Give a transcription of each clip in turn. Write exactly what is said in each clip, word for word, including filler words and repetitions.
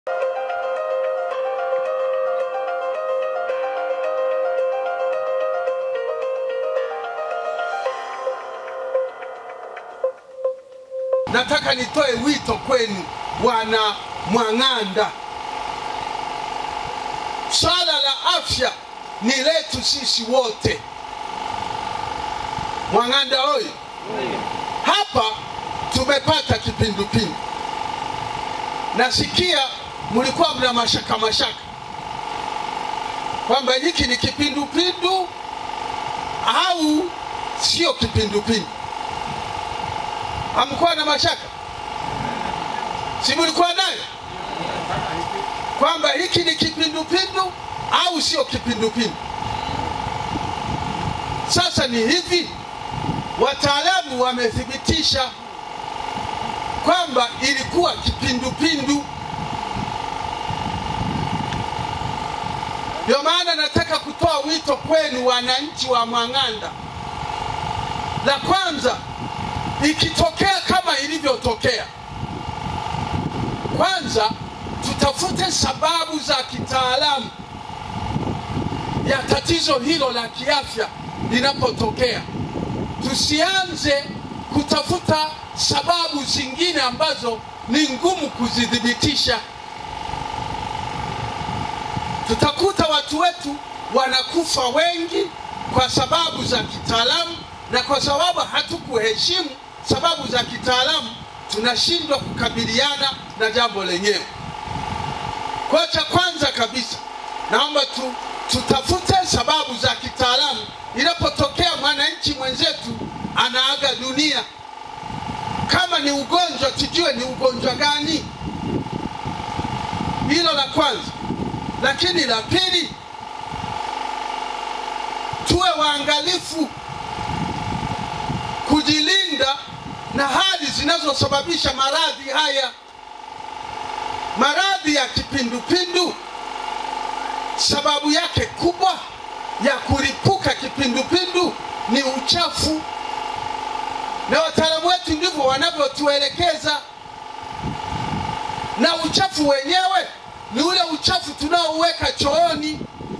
Nataka nitoe wito kwenu wana Mwang'anda. Swala la afya ni letu sisi wote. Mwang'anda hoye. Hapa tumepata kipindupindu. Nasikia mlikuwa mna mashaka mashaka kwamba hiki ni kipindupindu au sio kipindupindu. Hamkuwa na mashaka? Si mlikuwa nayo? Kwamba hiki ni kipindupindu au sio kipindupindu. Sasa ni hivi, wataalamu wamethibitisha kwamba ilikuwa kipindupindu. Ndio maana nataka kutoa wito kwenu wananchi wa Mwang'anda. La kwanza, ikitokea kama ilivyotokea, kwanza tutafute sababu za kitaalamu ya tatizo hilo la kiafya linapotokea. Tusianze kutafuta sababu zingine ambazo ni ngumu kuzidhibitisha. Tutakuta watu wetu wanakufa wengi kwa sababu za kitaalamu, na kwa sababu hatukuheshimu sababu za kitaalamu tunashindwa kukabiliana na jambo lenyewe. Kwa cha kwanza kabisa, naomba tu tutafute sababu za kitaalamu inapotokea mwananchi mwenzetu anaaga dunia. Kama ni ugonjwa, tujue ni ugonjwa gani. Hilo la kwanza. Lakini la pili, tuwe waangalifu kujilinda na hali zinazosababisha maradhi haya. Maradhi ya kipindupindu, sababu yake kubwa ya kulipuka kipindupindu ni uchafu, na wataalamu wetu ndivyo wanavyotuelekeza. Na uchafu wenyewe ni ule uchafu tunaouweka chooni.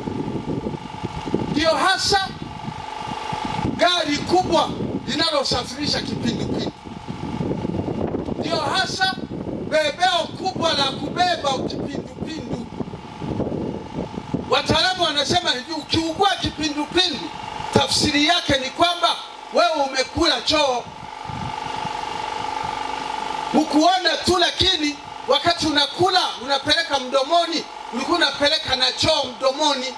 Ndio hasa gari kubwa linalosafirisha kipindupindu, ndio hasa bebeo kubwa la kubeba kipindupindu. Wataalamu wanasema hivi, ukiugua kipindupindu tafsiri yake ni kwamba wewe umekula choo. Hukuona tu, lakini wakati unakula unapeleka mdomoni, ulikuwa unapeleka na choo mdomoni.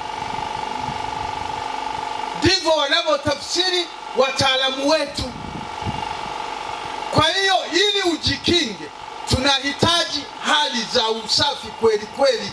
Ndivyo wanavyotafsiri wataalamu wetu. Kwa hiyo ili ujikinge, tunahitaji hali za usafi kweli kweli.